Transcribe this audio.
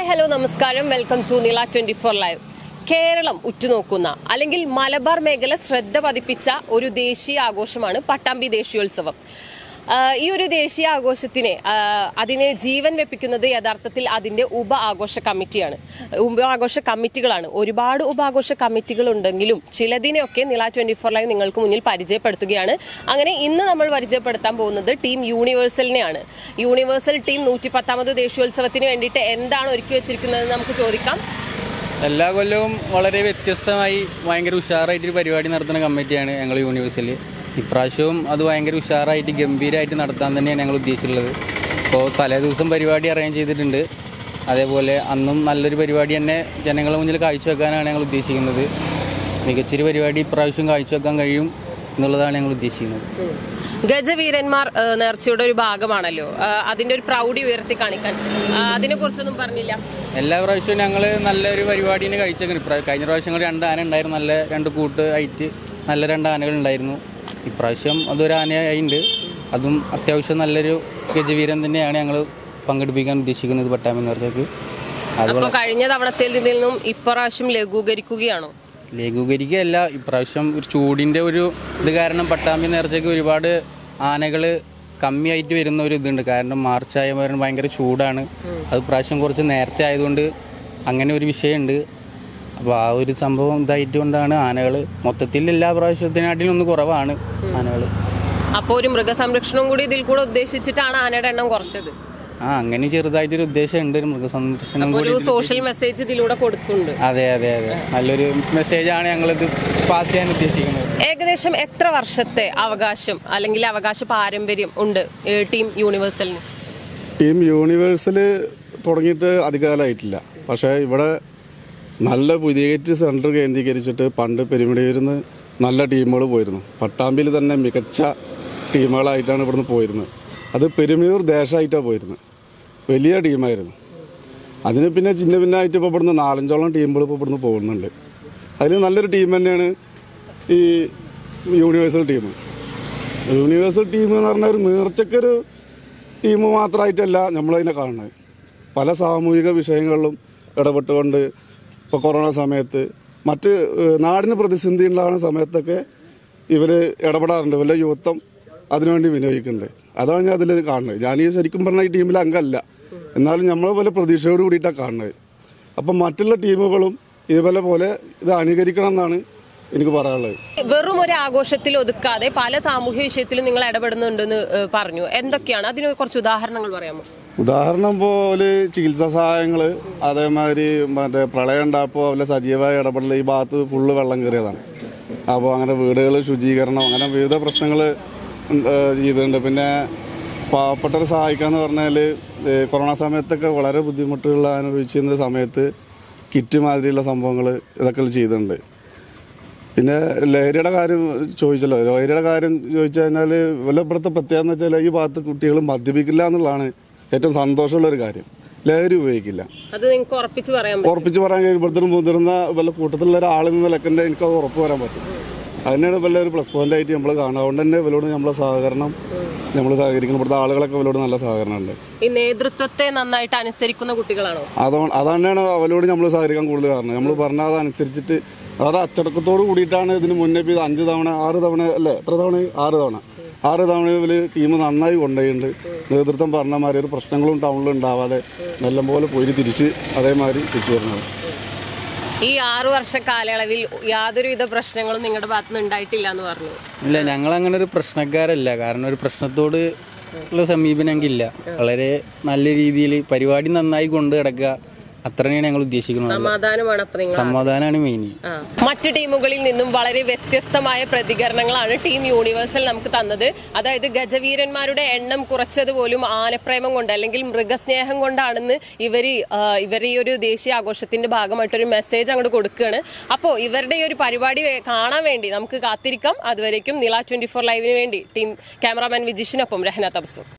Hi hello നമസ്കാരം welcome to Nila 24 live. Keralam ഉറ്റുനോക്കുന്ന അല്ലെങ്കിൽ മലബാർ മേഖല ശ്രദ്ധ പതിപ്പിച്ച ഒരു ദേശീയ ആഘോഷമാണ് പട്ടാമ്പി ദേശീയോത്സവം. ഈ ഒരു ദേശീയ ആഘോഷത്തിനെ അതിനെ ജീവൻ വെപ്പിക്കുന്നത് യഥാർത്ഥത്തിൽ അതിൻ്റെ ഉപ-ആഘോഷ കമ്മിറ്റികളാണ്. ഒരുപാട് ഉപ-ആഘോഷ കമ്മിറ്റികളുണ്ടെങ്കിലും ചിലതിനെയൊക്കെ നില 24 ലൈവ് നിങ്ങൾക്ക് മുന്നിൽ പരിചയപ്പെടുത്തുകയാണ്. അങ്ങനെ ഇന്ന് നമ്മൾ പരിചയപ്പെടുത്താൻ പോകുന്നത് ടീം യൂണിവേഴ്സലിനെയാണ്. യൂണിവേഴ്സൽ ടീം 110ാമത് ദേശീയോത്സവത്തിന് വേണ്ടിയിട്ട് എന്താണ് ഒരുക്കി വെച്ചിരിക്കുന്നതെന്ന് നമുക്ക് ചോദിക്കാം. എല്ലാ കൊല്ലവും വളരെ വ്യത്യസ്തമായി ഭയങ്കര ഉഷാറായിട്ടൊരു പരിപാടി നടത്തുന്ന കമ്മിറ്റിയാണ് ഞങ്ങൾ യൂണിവേഴ്സൽ. ഇപ്രാവശ്യവും അത് ഭയങ്കര ഉഷാറായിട്ട് ഗംഭീരമായിട്ട് നടത്താൻ തന്നെയാണ് ഞങ്ങൾ ഉദ്ദേശിച്ചിട്ടുള്ളത്. ഇപ്പോൾ തലേദിവസം പരിപാടി അറേഞ്ച് ചെയ്തിട്ടുണ്ട്. അതേപോലെ അന്നും നല്ലൊരു പരിപാടി തന്നെ ജനങ്ങളുടെ മുന്നിൽ കാഴ്ചവെക്കാനാണ് ഞങ്ങൾ ഉദ്ദേശിക്കുന്നത്. മികച്ചൊരു പരിപാടി ഇപ്രാവശ്യം കാഴ്ചവെക്കാൻ കഴിയും എന്നുള്ളതാണ് ഞങ്ങൾ ഉദ്ദേശിക്കുന്നത്. ഗജവീരന്മാർ നേർച്ചയുടെ ഒരു ഭാഗമാണല്ലോ, അതിൻ്റെ ഒരു പ്രൗഢി ഉയർത്തി കാണിക്കാൻ അതിനെക്കുറിച്ചൊന്നും പറഞ്ഞില്ല. എല്ലാ പ്രാവശ്യവും ഞങ്ങൾ നല്ലൊരു പരിപാടിനെ കഴിച്ചേക്കുന്നു. കഴിഞ്ഞ പ്രാവശ്യം 2 ആന ഉണ്ടായിരുന്നു, നല്ല 2 കൂട്ട് ആയിട്ട് നല്ല 2 ആനകൾ ഉണ്ടായിരുന്നു. ഇപ്രാവശ്യം അതൊരു ആനയായിട്ടുണ്ട്. അതും അത്യാവശ്യം നല്ലൊരു ഗജവീരൻ തന്നെയാണ് ഞങ്ങൾ പങ്കെടുപ്പിക്കാൻ ഉദ്ദേശിക്കുന്നത് പട്ടാമ്പി നേർച്ചയ്ക്ക്. അതുപോലെ കഴിഞ്ഞ തവണത്തിൽ നിന്നും ഇപ്രാവശ്യം ലഘൂകരിക്കുകയാണോ? ലഘൂകരിക്കുകയല്ല, ഇപ്രാവശ്യം ഒരു ചൂടിൻ്റെ ഒരു ഇത് കാരണം പട്ടാമ്പി നേർച്ചയ്ക്ക് ഒരുപാട് ആനകൾ കമ്മിയായിട്ട് വരുന്ന ഒരു ഇതുണ്ട്. കാരണം മാർച്ചായ ഭയങ്കര ചൂടാണ്. അത് പ്രാവശ്യം കുറച്ച് നേരത്തെ ആയതുകൊണ്ട് അങ്ങനെ ഒരു വിഷയമുണ്ട്. അപ്പോൾ ആ ഒരു സംഭവം ഇതായിട്ട് കൊണ്ടാണ് ആനകൾ മൊത്തത്തിൽ എല്ലാ പ്രാവശ്യത്തിനാട്ടിലും ഒന്ന് കുറവാണ് ആനകൾ. അപ്പോൾ ഒരു മൃഗസംരക്ഷണം കൂടി ഇതിൽ കൂടെ ഉദ്ദേശിച്ചിട്ടാണ് ആനയുടെ എണ്ണം കുറച്ചത്. അങ്ങനെ ചെറുതായിട്ടൊരു ഉദ്ദേശമുണ്ട്, ഒരു മൃഗസംരക്ഷണം കൂടി. സോഷ്യൽ മെസ്സേജ് ഇതിലൂടെ കൊടുക്കുന്നുണ്ട്. അതെ അതെ അതെ, നല്ലൊരു മെസ്സേജാണ് ഞങ്ങളിത് പാസ് ചെയ്യാൻ ഉദ്ദേശിക്കുന്നത്. ഏകദേശം എത്ര വർഷത്തെ അവകാശം അല്ലെങ്കിൽ അവകാശ പാരമ്പര്യം ഉണ്ട് ടീം യൂണിവേഴ്സലിന്? ടീം യൂണിവേഴ്സൽ തുടങ്ങിയിട്ട് അധികകാലമായിട്ടില്ല. പക്ഷേ ഇവിടെ നല്ല പുതിയ സെൻറ്റർ കേന്ദ്രീകരിച്ചിട്ട് പണ്ട് പെരുമിടിയിൽ നിന്ന് നല്ല ടീമുകൾ പോയിരുന്നു. പട്ടാമ്പിയിൽ തന്നെ മികച്ച ടീമുകളായിട്ടാണ് ഇവിടുന്ന് പോയിരുന്നത്. അത് പെരുമിയൂർ ദേശമായിട്ടാണ് പോയിരുന്നത്. വലിയ ടീമായിരുന്നു. അതിന് പിന്നെ ചിന്ന ഭിന്നമായിട്ട് ഇപ്പോൾ ഇവിടുന്ന് 4-5ഓളം ടീമുകൾ ഇപ്പോൾ ഇവിടുന്ന് പോകുന്നുണ്ട്. അതിൽ നല്ലൊരു ടീം തന്നെയാണ് ഈ യൂണിവേഴ്സൽ ടീം. യൂണിവേഴ്സൽ ടീം എന്ന് പറഞ്ഞാൽ ഒരു നേർച്ചക്കൊരു ടീം മാത്രമായിട്ടല്ല നമ്മളതിനെ കാണുന്നത്. പല സാമൂഹിക വിഷയങ്ങളിലും ഇടപെട്ടുകൊണ്ട് ഇപ്പോൾ കൊറോണ സമയത്ത് മറ്റ് നാടിന് പ്രതിസന്ധി ഉണ്ടാകുന്ന സമയത്തൊക്കെ ഇവർ ഇടപെടാറുണ്ട്. വല്ല യുവത്വം അതിനുവേണ്ടി വിനിയോഗിക്കുന്നുണ്ട്. അതാണ് ഞാൻ അതിൽ കാണുന്നത്. ഞാനീ ശരിക്കും പറഞ്ഞാൽ ഈ ടീമിൽ അംഗമല്ല, എന്നാലും നമ്മളെ പോലെ പ്രതീക്ഷയോട് കൂടിയിട്ടാണ് കാണുന്നത്. അപ്പം മറ്റുള്ള ടീമുകളും ഇതുപോലെ ഇത് അനുകരിക്കണം എന്നാണ് എനിക്ക് പറയാനുള്ളത്. വെറും ഒരു ആഘോഷത്തിൽ ഒതുക്കാതെ പല സാമൂഹ്യ വിഷയത്തിലും നിങ്ങൾ ഇടപെടുന്നുണ്ടെന്ന് പറഞ്ഞു. എന്തൊക്കെയാണ് അതിന് കുറച്ച് ഉദാഹരണങ്ങൾ പറയാമോ? ഉദാഹരണം പോലെ ചികിത്സാ സഹായങ്ങൾ, അതേമാതിരി മറ്റേ പ്രളയം ഉണ്ടായപ്പോൾ അവരെ സജീവമായ ഇടപെടൽ. ഈ ഭാഗത്ത് ഫുള്ള് വെള്ളം കയറിയതാണ്. അപ്പോൾ അങ്ങനെ വീടുകൾ ശുചീകരണം, അങ്ങനെ വിവിധ പ്രശ്നങ്ങൾ ചെയ്തിട്ടുണ്ട്. പിന്നെ പാവപ്പെട്ടവരെ സഹായിക്കാന്ന് പറഞ്ഞാൽ കൊറോണ സമയത്തൊക്കെ വളരെ ബുദ്ധിമുട്ടുകൾ അനുഭവിച്ചിരുന്ന സമയത്ത് കിറ്റ് മാതിരിയുള്ള സംഭവങ്ങൾ ഇതൊക്കെ ചെയ്തിട്ടുണ്ട്. പിന്നെ ലഹരിയുടെ കാര്യം ചോദിച്ചല്ലോ. ലഹരിയുടെ കാര്യം ചോദിച്ചു കഴിഞ്ഞാൽ ഇവിടുത്തെ പ്രത്യേകത എന്ന് വെച്ചാൽ ഈ ഭാഗത്ത് കുട്ടികൾ മദ്യപിക്കില്ല എന്നുള്ളതാണ് ഏറ്റവും സന്തോഷമുള്ളൊരു കാര്യം. ലഹരി ഉപയോഗിക്കില്ല. ഉറപ്പിച്ച് പറയാൻ കഴിയുമ്പോഴത്തേനും മുതിർന്ന വല്ല കൂട്ടത്തിലുള്ള ഒരാളിൽ നിന്ന് ലക്കൻ്റെ എനിക്കത് ഉറപ്പ് വരാൻ പറ്റും. അതിനാണ് വല്ല ഒരു പ്ലസ് പോയിന്റ് ആയിട്ട് നമ്മൾ കാണുക. അതുകൊണ്ട് തന്നെ ഇവരോട് നമ്മളെ സഹകരണം, നമ്മൾ സഹകരിക്കണം. ഇവിടുത്തെ ആളുകളൊക്കെ ഇവരോട് നല്ല സഹകരണം ഉണ്ട്. ഈ നേതൃത്വത്തെ നന്നായിട്ട് അനുസരിക്കുന്ന കുട്ടികളാണോ? അതാണ് അവരോട് നമ്മൾ സഹകരിക്കാൻ കൂടുതൽ കാരണം. നമ്മൾ പറഞ്ഞാൽ അതനുസരിച്ചിട്ട് വളരെ അച്ചടക്കത്തോട് കൂടിയിട്ടാണ് ഇതിന് മുന്നേ ഇത് 5 തവണ 6 തവണ അല്ലേ, എത്ര തവണ 6 തവണ ഇവർ ടീം നന്നായി കൊണ്ടുപോയിട്ടുണ്ട്. നേതൃത്വം പറഞ്ഞ മാതിരി ഒരു പ്രശ്നങ്ങളും ടൗണിൽ ഉണ്ടാവാതെ നല്ലപോലെ പോയി തിരിച്ച് അതേമാതിരി തിരിച്ചു വരുന്നത്. ഈ 6 വർഷ കാലയളവിൽ യാതൊരുവിധ പ്രശ്നങ്ങളും നിങ്ങളുടെ ഭാഗത്തുനിന്ന് ഉണ്ടായിട്ടില്ല എന്ന് പറഞ്ഞു. ഇല്ല, ഞങ്ങൾ അങ്ങനെ ഒരു പ്രശ്നക്കാരല്ല. കാരണം ഒരു പ്രശ്നത്തോട് ഉള്ള സമീപനം എനിക്കില്ല. വളരെ നല്ല രീതിയിൽ പരിപാടി നന്നായി കൊണ്ട് കിടക്കുക, അത്രയാണ് ഞങ്ങൾ ഉദ്ദേശിക്കുന്നത്. സമാധാനമാണ് മെയിൻ. മറ്റു ടീമുകളിൽ നിന്നും വളരെ വ്യത്യസ്തമായ പ്രതികരണങ്ങളാണ് ടീം യൂണിവേഴ്സൽ നമുക്ക് തന്നത്. അതായത് ഗജവീരന്മാരുടെ എണ്ണം കുറച്ചത് പോലും ആനപ്രേമം കൊണ്ട് അല്ലെങ്കിൽ മൃഗസ്നേഹം കൊണ്ടാണെന്ന് ഇവർ ഈ ഒരു ദേശീയ ആഘോഷത്തിന്റെ ഭാഗമായിട്ടൊരു മെസ്സേജ് അങ്ങോട്ട് കൊടുക്കുകയാണ്. അപ്പോൾ ഇവരുടെ ഈ ഒരു പരിപാടി കാണാൻ വേണ്ടി നമുക്ക് കാത്തിരിക്കാം. അതുവരേക്കും നില 24 ലൈവിന് വേണ്ടി ടീം ക്യാമറാമാൻ വിജിഷിനൊപ്പം രഹന തബ്സു.